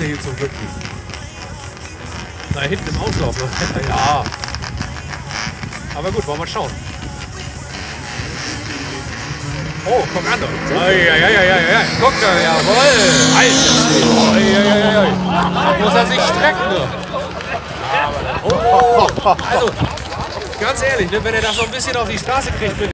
er hier zum Glück nicht. Na, hinten im Auslauf noch. Ja. Aber gut, wollen wir mal schauen. Oh, guck an. Ja. Guck da, jawohl. Alter. Da muss er sich strecken. Oh. Also, ganz ehrlich, ne, wenn er das noch ein bisschen auf die Straße kriegt,